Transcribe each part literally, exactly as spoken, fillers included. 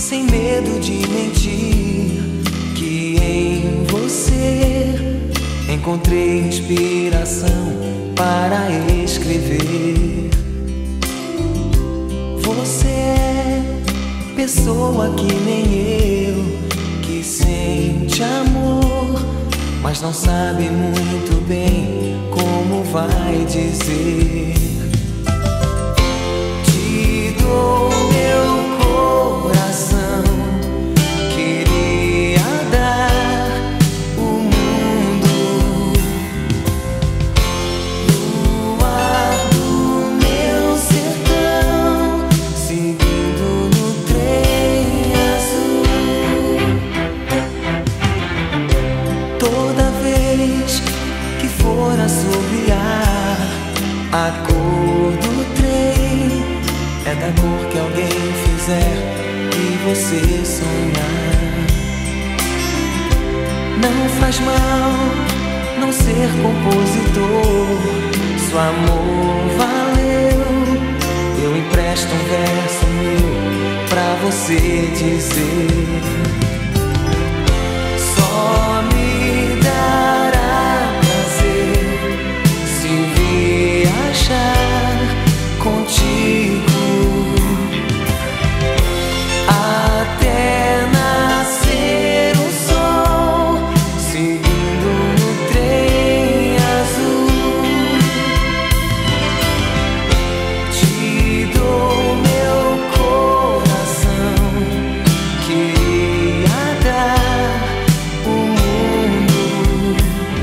sem medo de mentir, que em você encontrei inspiração para escrever. Você é pessoa que nem eu, que sente amor, mas não sabe muito bem como vai dizer. Te dou meu coração, queria dar o mundo, luar do meu sertão, seguindo no trem azul. Toda vez que for assobiar, a cor do trem é da cor que alguém fizer e você sonhar. Não faz mal não ser compositor, se o amor valeu, eu empresto um verso meu pra você dizer. Só me dará prazer se viajar contigo até nascer o sol, seguindo no trem azul. Te dou meu coração, queria dar o mundo,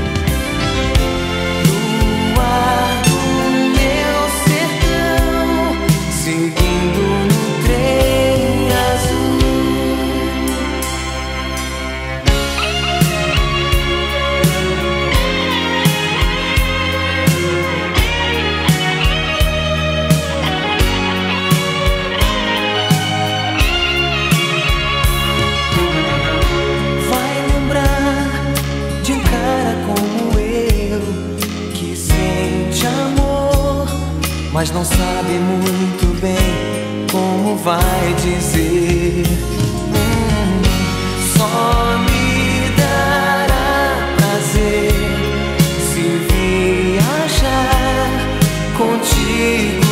luar do meu sertão, seguindo no trem azul. Vai lembrar de um cara como eu, que sente amor, mas não sabe muito bem como vai dizer. Hum, só me dará prazer se viajar contigo